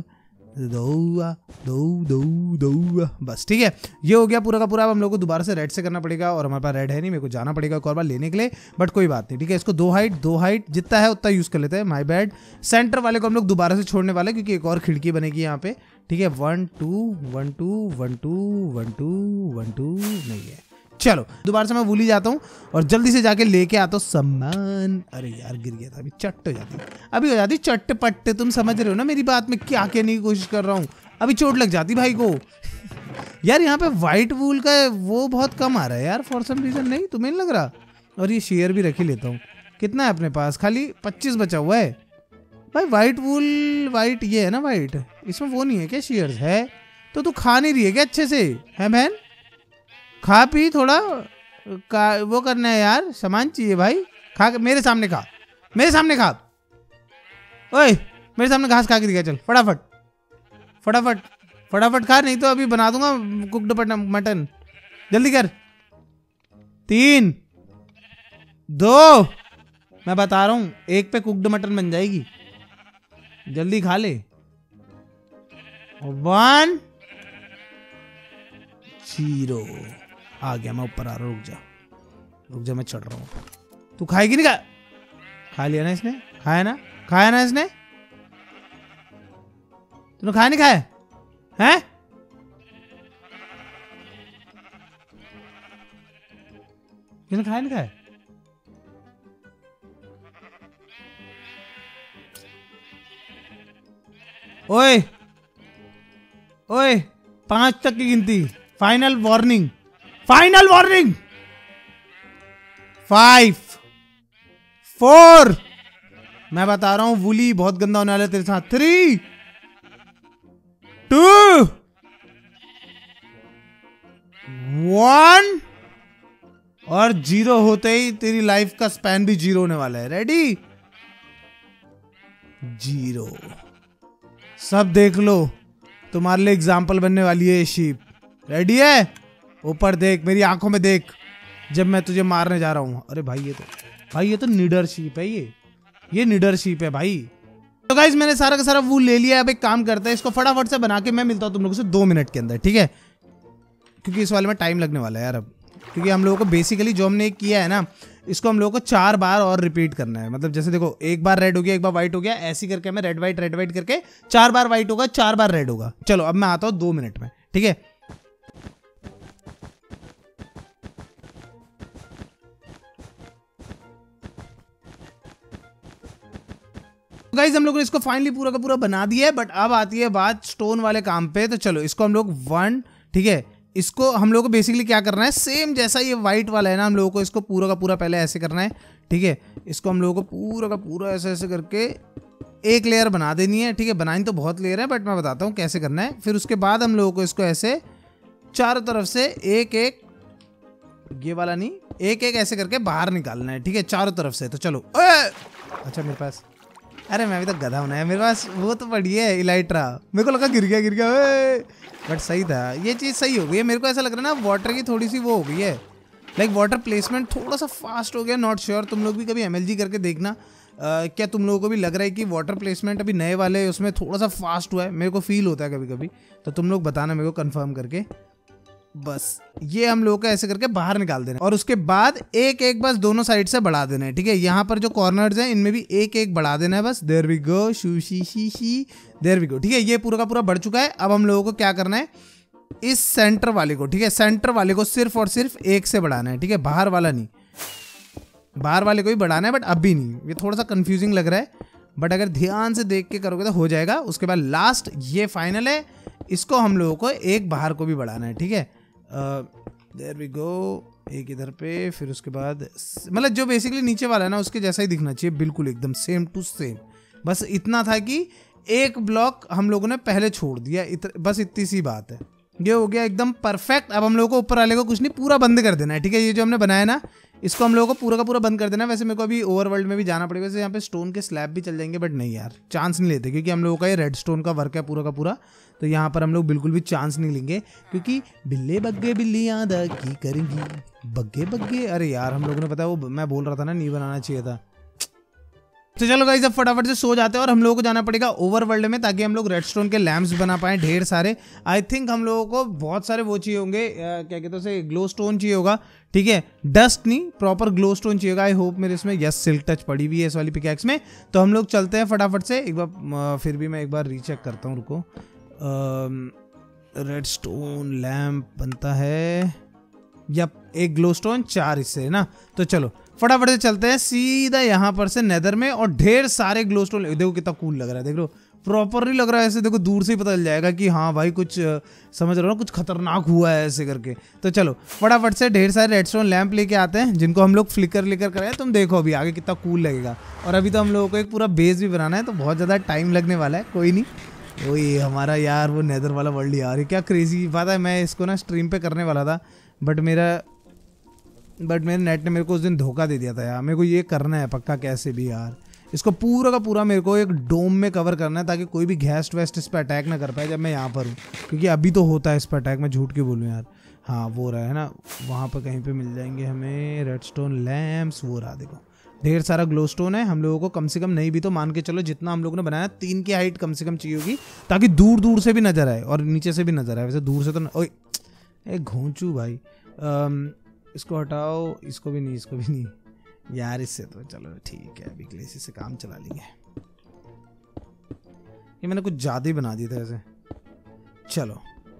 Speaker 1: 2 2 2, बस ठीक है। ये हो गया पूरा का पूरा। अब हम लोग को दोबारा से रेड से करना पड़ेगा, और हमारे पास रेड है नहीं, मेरे को जाना पड़ेगा एक और बार लेने के लिए, बट कोई बात नहीं, ठीक है। इसको 2 हाइट जितना है उतना यूज कर लेते हैं, माय बैड। सेंटर वाले को हम लोग दोबारा से छोड़ने वाले, क्योंकि एक और खिड़की बनेगी यहाँ पे, ठीक है। 1 2 1 2 1 2 1 2 1 2 नहीं है। चलो दोबारा से मैं भूल ही जाता हूँ और जल्दी से जाके लेके आता हूँ सामान। अरे यार गिर गया था, अभी चट हो जाती, अभी हो जाती चट्ट। तुम समझ रहे हो ना मेरी बात में क्या कहने की कोशिश कर रहा हूँ। अभी चोट लग जाती भाई को। यार यहाँ पे व्हाइट वूल का वो बहुत कम आ रहा है यार, फॉर सम रीजन। नहीं तुम्हें नहीं लग रहा? और ये शेयर भी रख ही लेता हूँ। कितना है अपने पास? खाली 25 बचा हुआ है भाई। व्हाइट वूल, व्हाइट ये है ना व्हाइट, इसमें वो नहीं है क्या शेयर्स है? तो तू खा नहीं रही है क्या अच्छे से? है बहन, खा पी थोड़ा वो करना है यार, सामान चाहिए भाई। खा मेरे सामने खा, मेरे सामने खा। ओए मेरे सामने घास खा के दिखा, चल फटाफट फटाफट फटाफट खा, नहीं तो अभी बना दूंगा कुक्ड मटन। जल्दी कर। 3 2, मैं बता रहा हूं 1 पे कुक्ड मटन बन जाएगी। जल्दी खा ले। 1 0 आ गया, मैं ऊपर आ रहा हूँ। रुक जा मैं चढ़ रहा हूँ। तू खाएगी नहीं? खा लिया ना इसने? खाया ना इसने? तूने खाया नहीं खाया है? किसने खाया नहीं खाया? ओए ओए 5 तक की गिनती। फाइनल वार्निंग 5 4, मैं बता रहा हूं वुली बहुत गंदा होने वाला है तेरे साथ। 3 2 1, और 0 होते ही तेरी लाइफ का स्पैन भी 0 होने वाला है। रेडी? 0। सब देख लो, तुम्हारे लिए एग्जाम्पल बनने वाली है ये शीप। रेडी है? ऊपर देख, मेरी आंखों में देख, जब मैं तुझे मारने जा रहा हूं। अरे भाई ये तो निडर शीप है, ये निडर शीप है भाई। तो गाइस मैंने सारा का सारा वूल ले लिया। अब एक काम करते हैं, इसको फटाफट से बना के मैं मिलता हूं तुम लोगों से 2 मिनट के अंदर, ठीक है, क्योंकि इस वाले में टाइम लगने वाला है यार अब। क्योंकि हम लोगों को बेसिकली जो हमने किया है ना, इसको हम लोगों को 4 बार और रिपीट करना है। मतलब जैसे देखो, एक बार रेड हो गया, एक बार व्हाइट हो गया, ऐसी करके हमें रेड व्हाइट करके 4 बार व्हाइट होगा, 4 बार रेड होगा। चलो अब मैं आता हूँ 2 मिनट में, ठीक है। गाइस हम लोग ने इसको फाइनली पूरा का पूरा बना दिया है, बट अब आती है बात स्टोन वाले काम पे। तो चलो इसको हम लोग 1, ठीक है, इसको हम लोग को बेसिकली क्या करना है, सेम जैसा ये व्हाइट वाला है ना, हम लोगों को इसको पूरा का पूरा पहले ऐसे करना है, ठीक है। इसको हम लोगों को पूरा का पूरा ऐसे ऐसे करके एक लेयर बना देनी है, ठीक है। बनानी तो बहुत लेयर है, बट मैं बताता हूँ कैसे करना है। फिर उसके बाद हम लोगों को इसको ऐसे चारों तरफ से एक एक, ये वाला नहीं, एक एक ऐसे करके बाहर निकालना है, ठीक है, चारों तरफ से। तो चलो अच्छा मेरे पास अरे मैं भी तो गधा होना है, मेरे पास वो तो पड़ी है इलाइट्रा, मेरे को लगा गिर गया बट सही था, ये चीज़ सही हो गई है। मेरे को ऐसा लग रहा है ना वाटर की थोड़ी सी वो हो गई है, लाइक वाटर प्लेसमेंट थोड़ा सा फास्ट हो गया। नॉट श्योर, तुम लोग भी कभी MLG करके देखना। क्या तुम लोगों को भी लग रहा है कि वाटर प्लेसमेंट अभी नए वाले उसमें थोड़ा सा फास्ट हुआ है? मेरे को फील होता है कभी कभी, तो तुम लोग बताना मेरे को कंफर्म करके। बस ये हम लोगों को ऐसे करके बाहर निकाल देना और उसके बाद एक एक बस दोनों साइड से बढ़ा देना है, ठीक है। यहाँ पर जो कॉर्नर्स हैं इनमें भी एक एक बढ़ा देना है बस। देयर वी गो, शू शी शी शी, देयर वी गो, ठीक है। ये पूरा का पूरा बढ़ चुका है। अब हम लोगों को क्या करना है, इस सेंटर वाले को, ठीक है, सेंटर वाले को सिर्फ और सिर्फ एक से बढ़ाना है, ठीक है, बाहर वाला नहीं। बाहर वाले को ही बढ़ाना है बट अभी नहीं, ये थोड़ा सा कंफ्यूजिंग लग रहा है, बट अगर ध्यान से देख के करोगे तो हो जाएगा। उसके बाद लास्ट ये फाइनल है, इसको हम लोगों को एक बाहर को भी बढ़ाना है, ठीक है। देयर वी गो, एक इधर पे, फिर उसके बाद मतलब जो बेसिकली नीचे वाला है ना उसके जैसा ही दिखना चाहिए, बिल्कुल एकदम सेम टू सेम। बस इतना था कि एक ब्लॉक हम लोगों ने पहले छोड़ दिया, बस इतनी सी बात है। ये हो गया एकदम परफेक्ट। अब हम लोगों को ऊपर वाले को कुछ नहीं, पूरा बंद कर देना है, ठीक है। ये जो हमने बनाया ना इसको हम लोगों को पूरा का पूरा बंद कर देना है। वैसे मेरे को अभी ओवरवर्ल्ड में भी जाना पड़ेगा, वैसे यहाँ पे स्टोन के स्लैब भी चल जाएंगे, बट नहीं यार चांस नहीं लेते, क्योंकि हम लोगों का ये रेड स्टोन का वर्क है पूरा का पूरा, तो यहाँ पर हम लोग बिल्कुल भी चांस नहीं लेंगे, क्योंकि बिल्ले बग्गे बिल्ली आदा की करेंगी बग्गे बग्गे। अरे यार हम लोगों ने पता है वो मैं बोल रहा था ना, नहीं बनाना चाहिए था। तो चलो गाइस अब फटाफट से सो जाते हैं और हम लोगों को जाना पड़ेगा ओवरवर्ल्ड में, ताकि हम लोग रेडस्टोन के लैंप्स बना पाएं ढेर सारे। आई थिंक हम लोगों को बहुत सारे वो चाहिए होंगे, क्या कहते हैं उसे, ग्लो स्टोन चाहिए होगा, ठीक है। डस्ट नहीं, प्रॉपर ग्लो स्टोन चाहिए होगा। आई होप मेरे इसमें यस सिल्क टच पड़ी हुई है इस वाली पिकैक्स में। तो हम लोग चलते हैं फटाफट से एक बार, फिर भी मैं एक बार रीचेक करता हूँ, रुको। रेडस्टोन लैंप बनता है या एक ग्लो स्टोन 4 इससे है ना, तो चलो फटाफट से चलते हैं सीधा यहाँ पर से नेदर में, और ढेर सारे ग्लो स्टोन। देखो कितना कूल लग रहा है, देख लो प्रॉपर नहीं लग रहा है ऐसे, देखो दूर से ही पता चल जाएगा कि हाँ भाई कुछ समझ रहे हो ना, कुछ खतरनाक हुआ है ऐसे करके। तो चलो फटाफट से ढेर सारे रेडस्टोन लैंप लेके आते हैं, जिनको हम लोग फ्लिकर कराए। तुम देखो अभी आगे कितना कूल लगेगा। और अभी तो हम लोगों को एक पूरा बेस भी बनाना है, तो बहुत ज़्यादा टाइम लगने वाला है, कोई नहीं। वही हमारा यार वो नेदर वाला वर्ल्ड यार, ये क्या क्रेजी बात है। मैं इसको ना स्ट्रीम पे करने वाला था, बट मेरे नेट ने मेरे को उस दिन धोखा दे दिया था यार। मेरे को ये करना है पक्का कैसे भी यार, इसको पूरा का पूरा मेरे को एक डोम में कवर करना है, ताकि कोई भी गेस्ट वेस्ट इस पर अटैक ना कर पाए जब मैं यहाँ पर हूँ, क्योंकि अभी तो होता है इस पर अटैक, मैं झूठ के बोलूँ यार। हाँ वो रहा है ना, वहाँ पर कहीं पे मिल जाएंगे हमें रेडस्टोन लैम्प्स, वो रहा देखो ढेर सारा ग्लो स्टोन है। हम लोगों को कम से कम नहीं भी तो मान के चलो जितना हम लोगों ने बनाया 3 की हाइट कम से कम चाहिए होगी, ताकि दूर दूर से भी नजर आए और नीचे से भी नजर आए। वैसे दूर से तो ओए एक घोंचू भाई, इसको हटाओ, इसको भी नहीं, इसको भी नहीं यार, इससे तो चलो ठीक है, अभी के लिए इसी से काम चला लेंगे। ये मैंने कुछ ज्यादा ही बना दिया था ऐसे। चलो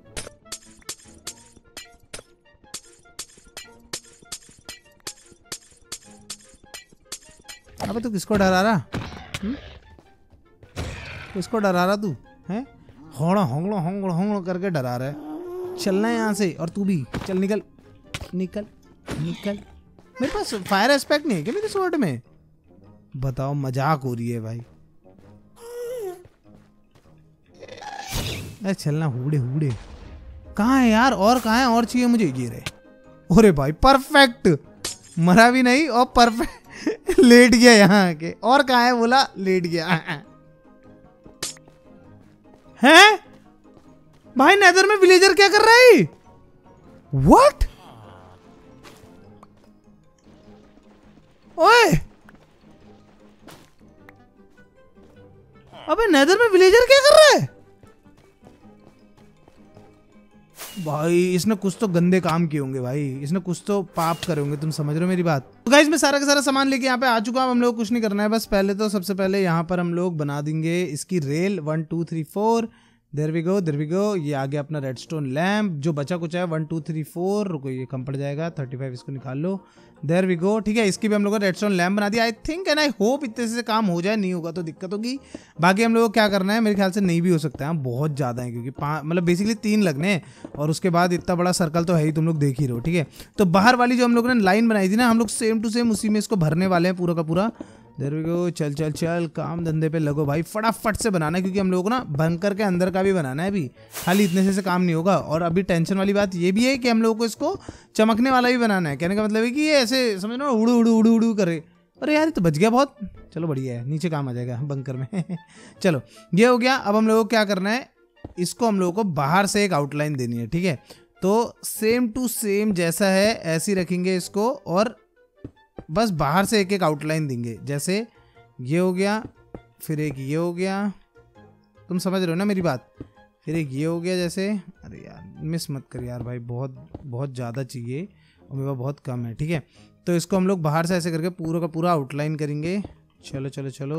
Speaker 1: अबे तू किसको डरा रहा, किसको डरा रहा तू है? होंगड़ा होंगड़ा होंगड़ा होंगड़ा करके डरा रहा है। चलना है यहाँ से, और तू भी चल, निकल निकल निकल। मेरे पास फायर एस्पेक्ट नहीं है क्या मेरे स्वॉर्ड में? बताओ मजाक हो रही है भाई। अरे चलना, हुड़े हुड़े कहाँ है यार, और कहाँ है, और चाहिए मुझे। ये रहे। अरे भाई परफेक्ट, मरा भी नहीं और परफेक्ट लेट गया यहाँ आके। और कहाँ है बोला, लेट गया है भाई। नेदर में विलेजर क्या कर रहा है? व्हाट? ओए अबे नेदर में विलेजर क्या कर रहा है भाई? इसने कुछ तो गंदे काम किए होंगे भाई, इसने कुछ तो पाप करे होंगे, तुम समझ रहे हो मेरी बात। तो गाइस मैं सारा का सारा सामान लेके यहाँ पे आ चुका हूँ। हम लोग कुछ नहीं करना है, बस पहले तो सबसे पहले यहाँ पर हम लोग बना देंगे इसकी rail 1 2 3 4। There we go, there we go. ये आ गया अपना रेडस्टोन लैम्प। जो बचा कुछ है 1 2 3 4, रुको ये कम पड़ जाएगा 35, इसको निकाल लो। देयर वी गो, ठीक है। इसकी भी हम लोगों ने रेडस्टोन लैम्प बना दिया। I think and I hope इतने से काम हो जाए, नहीं होगा तो दिक्कत होगी। बाकी हम लोगों को क्या करना है, मेरे ख्याल से नहीं भी हो सकता है, बहुत ज़्यादा है, क्योंकि मतलब बेसिकली 3 लगने हैं, और उसके बाद इतना बड़ा सर्कल तो है ही, तुम लोग देख ही रहो, ठीक है। तो बाहर वाली जो हम लोगों ने लाइन बनाई थी ना, हम लोग सेम टू सेम उसी में इसको भरने वाले हैं पूरा का पूरा। देयर वी गो, चल चल चल, काम धंधे पे लगो भाई, फटाफट से बनाना है, क्योंकि हम लोगों को ना बंकर के अंदर का भी बनाना है अभी, खाली इतने से काम नहीं होगा। और अभी टेंशन वाली बात ये भी है कि हम लोगों को इसको चमकने वाला भी बनाना है। कहने का मतलब है कि ये ऐसे समझ लो उड़ू उड़ू उड़ू उड़ू करे, अरे यार ये तो बच गया बहुत। चलो बढ़िया है, नीचे काम आ जाएगा बंकर में। चलो ये हो गया। अब हम लोगों को क्या करना है, इसको हम लोगों को बाहर से एक आउटलाइन देनी है, ठीक है। तो सेम टू सेम जैसा है ऐसे ही रखेंगे इसको, और बस बाहर से एक एक आउटलाइन देंगे। जैसे ये हो गया, फिर एक ये हो गया, तुम समझ रहे हो ना मेरी बात। फिर एक ये हो गया जैसे, अरे यार मिस मत कर यार भाई, बहुत बहुत ज़्यादा चाहिए और मेरे पास बहुत कम है, ठीक है। तो इसको हम लोग बाहर से ऐसे करके पूरा का पूरा आउटलाइन करेंगे। चलो चलो चलो,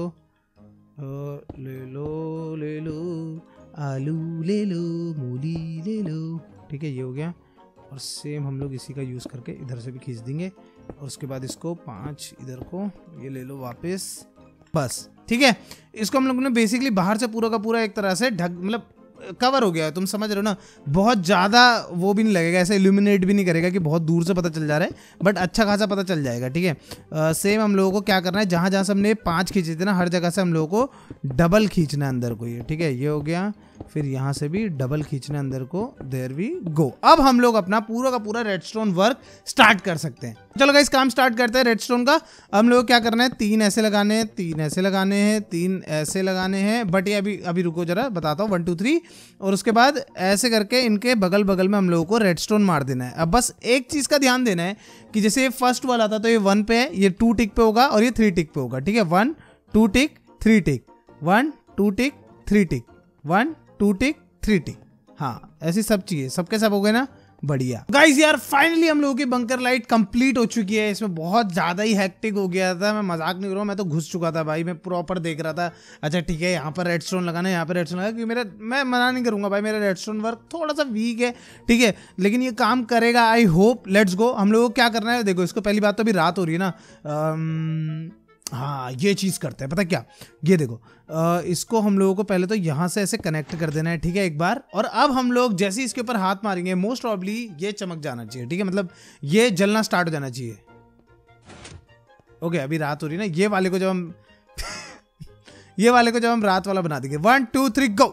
Speaker 1: ले लो आलू, ले लो मूली, ले लो, ठीक है। ये हो गया। और सेम हम लोग इसी का यूज़ करके इधर से भी खींच देंगे, और उसके बाद इसको 5 इधर को ये ले लो वापस, बस ठीक है। इसको हम लोगों ने बेसिकली बाहर से पूरा का पूरा एक तरह से ढक, मतलब कवर हो गया है, तुम समझ रहे हो ना। बहुत ज़्यादा वो भी नहीं लगेगा, ऐसे इल्यूमिनेट भी नहीं करेगा कि बहुत दूर से पता चल जा रहा है, बट अच्छा खासा पता चल जाएगा, ठीक है। सेम हम लोगों को क्या करना है, जहाँ जहाँ से हमने 5 खींचे थे ना, हर जगह से हम लोगों को डबल खींचना है अंदर को, ये ठीक है। ये हो गया, फिर यहाँ से भी डबल खींचना अंदर को, देयर वी गो। अब हम लोग अपना पूरा का पूरा रेडस्टोन वर्क स्टार्ट कर सकते हैं। चलो गाइस काम स्टार्ट करते हैं रेडस्टोन का। हम लोग क्या करना है, 3 ऐसे लगाने हैं, 3 ऐसे लगाने हैं, 3 ऐसे लगाने हैं, बट ये अभी रुको जरा बताता हूँ, 1 2 3, और उसके बाद ऐसे करके इनके बगल बगल में हम लोगों को रेडस्टोन मार देना है। अब बस एक चीज़ का ध्यान देना है कि जैसे ये फर्स्ट वाला था तो ये 1 पे है, ये 2 टिक पे होगा और ये 3 टिक पे होगा, ठीक है। 1 2 टिक 3 टिक, 1 2 टिक 3 टिक, 1 2 टिक 3 टिक, हाँ ऐसी सब चीजें सबके सब हो गए ना, बढ़िया। गाइस यार फाइनली हम लोगों की बंकर लाइट कंप्लीट हो चुकी है। इसमें बहुत ज्यादा ही हैक्टिक हो गया था, मैं मजाक नहीं कर रहा हूँ, मैं तो घुस चुका था भाई, मैं प्रॉपर देख रहा था। अच्छा ठीक है, यहाँ पर रेडस्टोन लगाना है, यहाँ पर रेडस्टोन लगाना, क्योंकि मैं मना नहीं करूंगा भाई, मेरा रेडस्टोन वर्क थोड़ा सा वीक है, ठीक है, लेकिन ये काम करेगा, आई होप। Let's go. हम लोगों को क्या करना है, देखो इसको पहली बात तो अभी रात हो रही है ना, हाँ ये चीज़ करते हैं, पता क्या, ये देखो इसको हम लोगों को पहले तो यहाँ से ऐसे कनेक्ट कर देना है, ठीक है एक बार। और अब हम लोग जैसे ही इसके ऊपर हाथ मारेंगे मोस्ट प्रॉब्ली ये चमक जाना चाहिए, ठीक है, मतलब ये जलना स्टार्ट हो जाना चाहिए। ओके अभी रात हो रही है ना, ये वाले को जब हम ये वाले को जब हम रात वाला बना देंगे, 1 2 3 go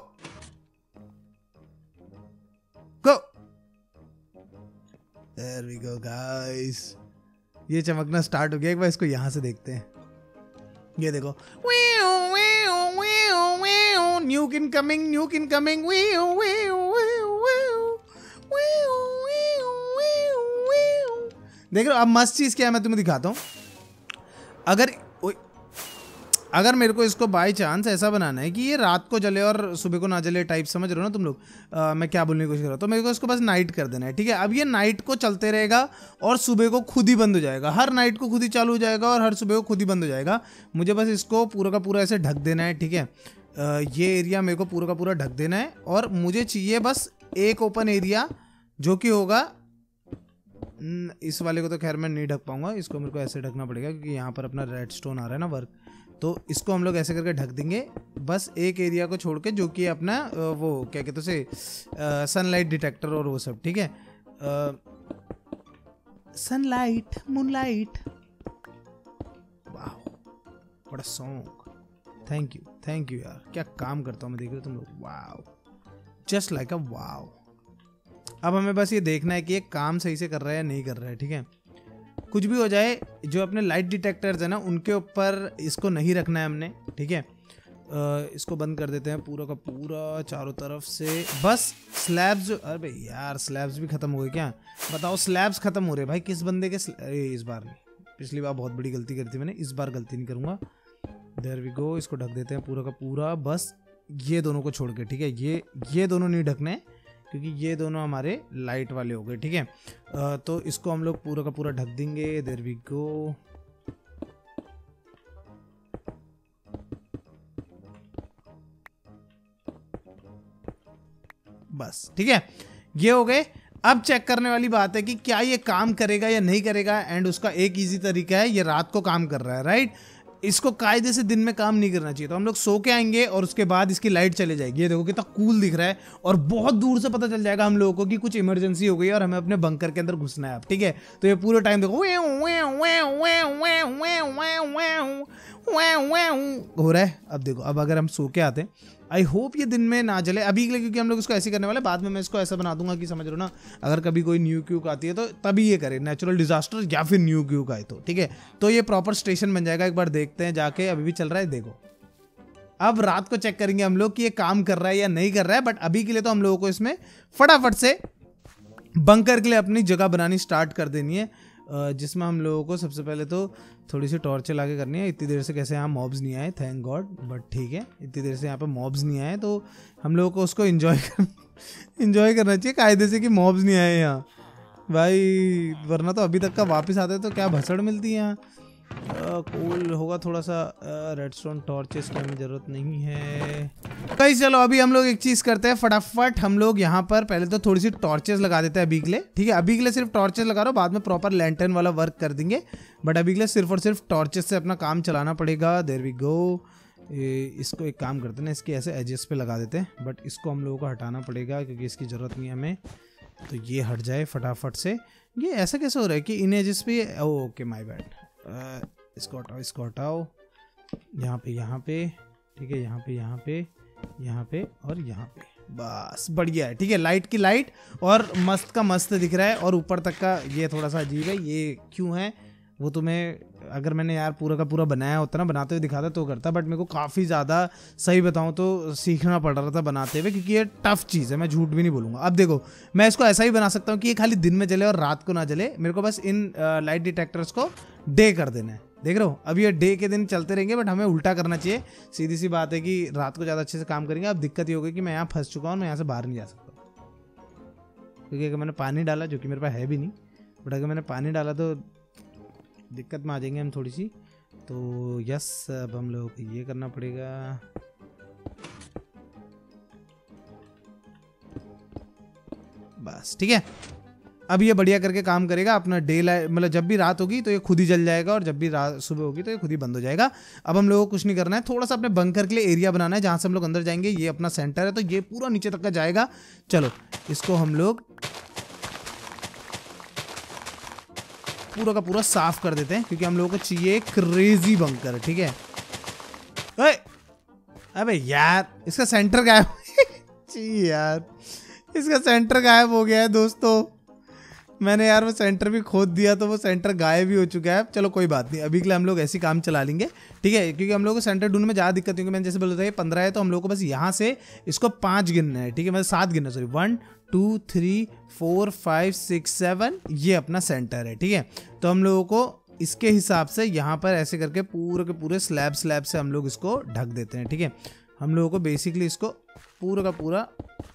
Speaker 1: go, there we go guys, ये चमकना स्टार्ट हो गया। एक बार इसको यहाँ से देखते हैं, ये देखो, न्यूक इनकमिंग, न्यूक इनकमिंग, देख रहे हो। अब मस्त चीज क्या है मैं तुम्हें दिखाता हूँ। अगर मेरे को इसको बाय चांस ऐसा बनाना है कि ये रात को जले और सुबह को ना जले टाइप, समझ रहे हो ना तुम लोग, मैं क्या बोलने की कोशिश कर रहा हूँ, तो मेरे को इसको बस नाइट कर देना है, ठीक है। अब ये नाइट को चलते रहेगा और सुबह को खुद ही बंद हो जाएगा, हर नाइट को खुद ही चालू हो जाएगा और हर सुबह को खुद ही बंद हो जाएगा। मुझे बस इसको पूरा का पूरा ऐसे ढक देना है, ठीक है। ये एरिया मेरे को पूरा का पूरा ढक देना है, और मुझे चाहिए बस एक ओपन एरिया जो कि होगा, इस वाले को तो खैर मैं नहीं ढक पाऊंगा, इसको मेरे को ऐसे ढकना पड़ेगा क्योंकि यहाँ पर अपना रेडस्टोन आ रहा है ना वर्क, तो इसको हम लोग ऐसे करके ढक देंगे, बस एक एरिया को छोड़ के, जो कि अपना वो क्या कहते हैं उसे, सनलाइट डिटेक्टर और वो सब, ठीक है। सनलाइट, मूनलाइट, वाह what a song, thank you यार, क्या काम करता हूँ मैं, देख रहे हो तुम लोग, वाव जस्ट लाइक अ वाव। अब हमें बस ये देखना है कि ये काम सही से कर रहा है या नहीं कर रहा है, ठीक है। कुछ भी हो जाए, जो अपने लाइट डिटेक्टर्स है ना उनके ऊपर इसको नहीं रखना है हमने, ठीक है। इसको बंद कर देते हैं पूरा का पूरा चारों तरफ से, बस स्लैब्स, अरे यार स्लैब्स भी खत्म हो गए क्या, बताओ स्लैब्स खत्म हो रहे भाई, किस बंदे के इस बार नहीं, पिछली बार बहुत बड़ी गलती करी थी मैंने, इस बार गलती नहीं करूँगा। देयर वी गो, इसको ढक देते हैं पूरा का पूरा, बस ये दोनों को छोड़ के, ठीक है। ये दोनों नहीं ढकने क्योंकि ये दोनों हमारे लाइट वाले हो गए, ठीक है। तो इसको हम लोग पूरा का पूरा ढक देंगे, देयर वी गो। बस ठीक है, ये हो गए। अब चेक करने वाली बात है कि क्या ये काम करेगा या नहीं करेगा, एंड उसका एक इजी तरीका है, ये रात को काम कर रहा है, राइट। इसको कायदे से दिन में काम नहीं करना चाहिए, तो हम लोग सो के आएंगे और उसके बाद इसकी लाइट चले जाएगी। ये देखो कितना कूल दिख रहा है, और बहुत दूर से पता चल जाएगा हम लोगों को कि कुछ इमरजेंसी हो गई है और हमें अपने बंकर के अंदर घुसना है अब, ठीक है। तो ये पूरा टाइम देखो हो रहा है। अब देखो, अब अगर हम सो के आते हैं, आई होप ये दिन में ना जले अभी के लिए, क्योंकि हम लोग इसको ऐसे करने वाले, बाद में मैं इसको ऐसा बना दूंगा कि समझ रहे हो ना, अगर कभी कोई न्यू क्यूक आती है तो तभी ये करे, नेचुरल डिजास्टर या फिर न्यू क्यूक आए तो, ठीक है। तो ये प्रॉपर स्टेशन बन जाएगा, एक बार देखते हैं जाके, अभी भी चल रहा है देखो। अब रात को चेक करेंगे हम लोग कि ये काम कर रहा है या नहीं कर रहा है, बट अभी के लिए तो हम लोगों को इसमें फटाफट से बंकर के लिए अपनी जगह बनानी स्टार्ट कर देनी है, जिसमें हम लोगों को सबसे पहले तो थोड़ी सी टॉर्चर लाके करनी है। इतनी देर से कैसे यहाँ मॉब्स नहीं आए, थैंक गॉड, बट ठीक है, इतनी देर से यहाँ पे मॉब्स नहीं आए तो हम लोगों को उसको एंजॉय करना चाहिए कायदे से कि मॉब्स नहीं आए यहाँ भाई, वरना तो अभी तक का वापस आते तो क्या भसड़ मिलती है यहाँ। कोल होगा थोड़ा सा, रेडस्टोन टॉर्चेस की हमें जरूरत नहीं है गाइस। चलो अभी हम लोग एक चीज करते हैं, फटाफट हम लोग यहाँ पर पहले तो थोड़ी सी टॉर्चेस लगा देते हैं अभी के लिए, ठीक है। अभी के लिए सिर्फ टॉर्चेस लगा रहा हूँ, बाद में प्रॉपर लैंटर्न वाला वर्क कर देंगे, बट अभी के लिए सिर्फ और सिर्फ टॉर्चेस से अपना काम चलाना पड़ेगा। There we go. इसको एक काम करते हैं ना, इसके ऐसे एजेस पे लगा देते हैं, बट इसको हम लोगों को हटाना पड़ेगा क्योंकि इसकी जरूरत नहीं है हमें, तो ये हट जाए फटाफट से। ये ऐसा कैसे हो रहा है कि इन एजेस पे, ओके माय बैड, इसको हटाओ, यहाँ पे, ठीक है, यहाँ पे और यहाँ पे, बस बढ़िया है, ठीक है। लाइट की लाइट और मस्त का मस्त दिख रहा है, और ऊपर तक का ये थोड़ा सा अजीब है, ये क्यों है वो तुम्हें, अगर मैंने यार पूरा का पूरा बनाया होता ना, बनाते हुए दिखाता तो करता, बट मेरे को काफ़ी ज़्यादा सही बताऊँ तो सीखना पड़ रहा था बनाते हुए, क्योंकि ये टफ चीज़ है, मैं झूठ भी नहीं बोलूँगा। अब देखो मैं इसको ऐसा ही बना सकता हूँ कि ये खाली दिन में जले और रात को ना जले, मेरे को बस इन लाइट डिटेक्टर्स को डे कर देना है, देख रहे हो। अब ये डे के दिन चलते रहेंगे, बट हमें उल्टा करना चाहिए, सीधी सी बात है कि रात को ज़्यादा अच्छे से काम करेंगे। अब दिक्कत ये होगी कि मैं यहाँ फंस चुका हूँ, मैं यहाँ से बाहर नहीं जा सकता, क्योंकि अगर मैंने पानी डाला, जो कि मेरे पास है भी नहीं, बट अगर मैंने पानी डाला तो दिक्कत में आ जाएंगे हम थोड़ी सी। तो यस, अब हम लोगों को ये करना पड़ेगा, बस ठीक है। अब ये बढ़िया करके काम करेगा अपना डे लाइट, मतलब जब भी रात होगी तो ये खुद ही जल जाएगा, और जब भी रात सुबह होगी तो ये खुद ही बंद हो जाएगा। अब हम लोगों को कुछ नहीं करना है, थोड़ा सा अपने बंकर के लिए एरिया बनाना है जहाँ से हम लोग अंदर जाएंगे। ये अपना सेंटर है, तो ये पूरा नीचे तक का जाएगा। चलो इसको हम लोग पूरा का पूरा साफ कर देते हैं, क्योंकि हम लोगों को चाहिए क्रेजी बंकर, ठीक है। अबे यार इसका सेंटर गायब चाहिए यार, इसका सेंटर गायब हो गया है दोस्तों। मैंने यार वो सेंटर भी खोद दिया तो वो सेंटर गायब भी हो चुका है। चलो कोई बात नहीं, अभी के लिए हम लोग ऐसे काम चला लेंगे, ठीक है, क्योंकि हम लोग को सेंटर ढूंढने में ज़्यादा दिक्कत, क्योंकि मैंने जैसे बोला था ये 15 है, तो हम लोग को बस यहाँ से इसको 5 गिनना है, ठीक है, मतलब 7 गिनना, सॉरी 1 2 3 4 5 6 7, ये अपना सेंटर है, ठीक है। तो हम लोगों को इसके हिसाब से यहाँ पर ऐसे करके पूरे के पूरे स्लैब से हम लोग इसको ढक देते हैं, ठीक है। हम लोगों को बेसिकली इसको पूरा का पूरा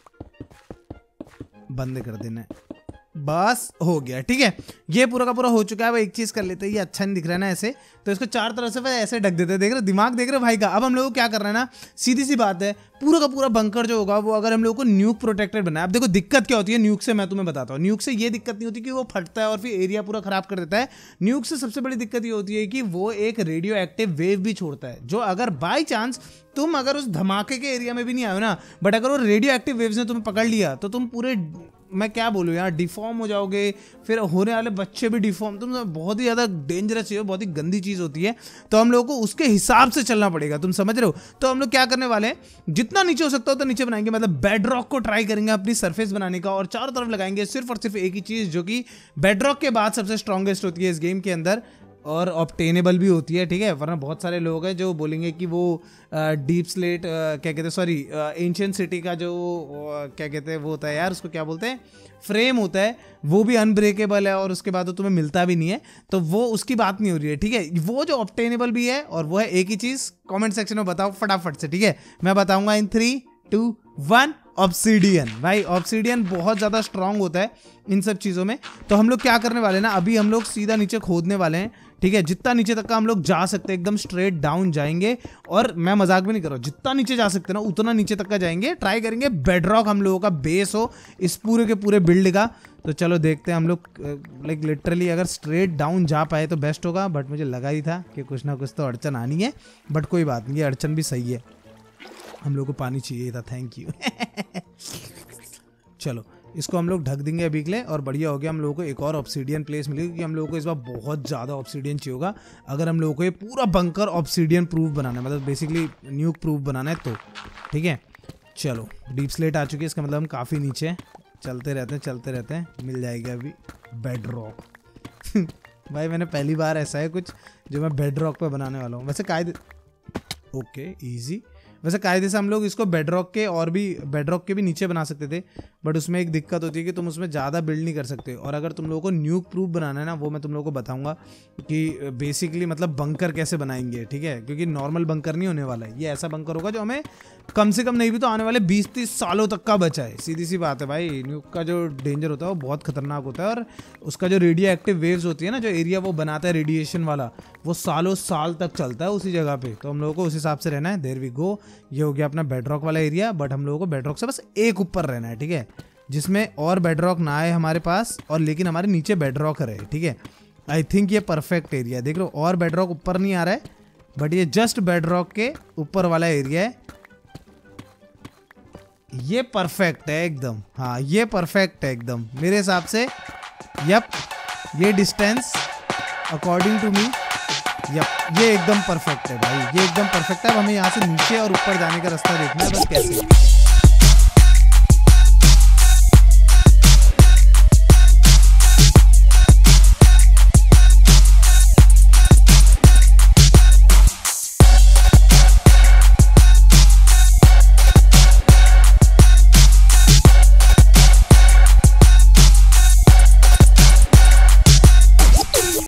Speaker 1: बंद कर देना है, बस हो गया, ठीक है। ये पूरा का पूरा हो चुका है। अब एक चीज कर लेते हैं, ये अच्छा नहीं दिख रहा है ना ऐसे, तो इसको चार तरफ से ऐसे ढक देते हैं। देख रहे दिमाग, देख रहे भाई का। अब हम लोग को क्या कर रहा है ना, सीधी सी बात है, पूरा का पूरा बंकर जो होगा वो अगर हम लोग को न्यूक प्रोटेक्टेड बनाए। अब देखो दिक्कत क्या होती है न्यूक से, मैं तुम्हें बताता हूँ। न्यूक से ये दिक्कत नहीं होती कि वो फटता है और फिर एरिया पूरा खराब कर देता है। न्यूक से सबसे बड़ी दिक्कत ये होती है कि वो एक रेडियो एक्टिव वेव भी छोड़ता है, जो अगर बाई चांस तुम अगर उस धमाके के एरिया में भी नहीं आए ना, बट अगर वो रेडियो एक्टिव वेव्स ने तुम्हें पकड़ लिया तो तुम पूरे, मैं क्या बोलूँ यार, डिफॉर्म हो जाओगे, फिर होने वाले बच्चे भी डिफॉर्म, तुम बहुत ही ज़्यादा डेंजरस है, बहुत ही गंदी चीज़ होती है। तो हम लोगों को उसके हिसाब से चलना पड़ेगा, तुम समझ रहे हो। तो हम लोग क्या करने वाले हैं, जितना नीचे हो सकता हो तो नीचे बनाएंगे, मतलब बेडरॉक को ट्राई करेंगे अपनी सरफेस बनाने का, और चारों तरफ लगाएंगे सिर्फ और सिर्फ एक ही चीज़, जो कि बेडरॉक के बाद सबसे स्ट्रॉन्गेस्ट होती है इस गेम के अंदर, और ऑब्टेनेबल भी होती है, ठीक है। वरना बहुत सारे लोग हैं जो बोलेंगे कि वो डीप स्लेट क्या कहते हैं, सॉरी एंशिएंट सिटी का जो क्या कहते हैं वो होता है यार, उसको क्या बोलते हैं, फ्रेम होता है, वो भी अनब्रेकेबल है और उसके बाद तो तुम्हें मिलता भी नहीं है। तो वो उसकी बात नहीं हो रही है, ठीक है। वो जो ऑब्टेनेबल भी है और वो है एक ही चीज़। कॉमेंट सेक्शन में बताओ फटाफट से, ठीक है। मैं बताऊंगा इन 3 2 1। ऑब्सीडियन, भाई ऑब्सीडियन बहुत ज़्यादा स्ट्रांग होता है इन सब चीज़ों में। तो हम लोग क्या करने वाले हैं ना, अभी हम लोग सीधा नीचे खोदने वाले हैं, ठीक है। जितना नीचे तक का हम लोग जा सकते हैं, एकदम स्ट्रेट डाउन जाएंगे, और मैं मजाक भी नहीं कर रहा हूँ, जितना नीचे जा सकते हैं ना उतना नीचे तक का जाएंगे। ट्राई करेंगे बेडरॉक हम लोगों का बेस हो इस पूरे के पूरे बिल्ड का। तो चलो देखते हैं हम लोग, लाइक लिटरली अगर स्ट्रेट डाउन जा पाए तो बेस्ट होगा, बट मुझे लगा ही था कि कुछ ना कुछ तो अड़चन आनी है, बट कोई बात नहीं, ये अड़चन भी सही है। हम लोग को पानी चाहिए था, थैंक यू। चलो इसको हम लोग ढक देंगे अभी के लिए और बढ़िया हो गया। हम लोगों को एक और ऑब्सीडियन प्लेस मिलेगी क्योंकि हम लोगों को इस बार बहुत ज़्यादा ऑब्सीडियन चाहिए होगा अगर हम लोगों को ये पूरा बंकर ऑब्सीडियन प्रूफ बनाना है, मतलब बेसिकली न्यूक प्रूफ बनाना है तो। ठीक है चलो डीप स्लेट आ चुकी है, इसका मतलब हम काफ़ी नीचे चलते रहते हैं, मिल जाएगा अभी बेड रॉक। भाई मैंने पहली बार ऐसा है कुछ जो मैं बेड रॉक पे बनाने वाला हूँ। वैसे कायदे ओके ईजी, वैसे कायदे से हम लोग इसको बेडरॉक के भी नीचे बना सकते थे, बट उसमें एक दिक्कत होती है कि तुम उसमें ज़्यादा बिल्ड नहीं कर सकते। और अगर तुम लोगों को न्यूक प्रूफ बनाना है ना, वो मैं तुम लोगों को बताऊंगा कि बेसिकली मतलब बंकर कैसे बनाएंगे। ठीक है, क्योंकि नॉर्मल बंकर नहीं होने वाला है, ये ऐसा बंकर होगा जो हमें कम से कम नहीं भी तो आने वाले 20-30 सालों तक का बचा है। सीधी सी बात है भाई, न्यूक का जो डेंजर होता है वो बहुत खतरनाक होता है, और उसका जो रेडियो एक्टिव वेव्स होती है ना, जो एरिया वो बनाता है रेडिएशन वाला, वो सालों साल तक चलता है उसी जगह पे। तो हम लोगों को उस हिसाब से रहना है। देयर वी गो, ये हो गया अपना बेडरॉक वाला एरिया, बट हम लोगों को बेडरॉक से बस एक ऊपर रहना है। ठीक है, जिसमें और बेडरॉक ना आए हमारे पास, और लेकिन हमारे नीचे बेडरॉक रहे। ठीक है, आई थिंक ये परफेक्ट एरिया, देख लो और बेडरॉक ऊपर नहीं आ रहा है, बट ये जस्ट बेडरॉक के ऊपर वाला एरिया है। ये परफेक्ट है एकदम, हाँ ये परफेक्ट है एकदम मेरे हिसाब से। यप, ये distance according to me, yup ये एकदम परफेक्ट है भाई, ये एकदम परफेक्ट है। अब हमें यहाँ से नीचे और ऊपर जाने का रास्ता देखना है बस कैसे।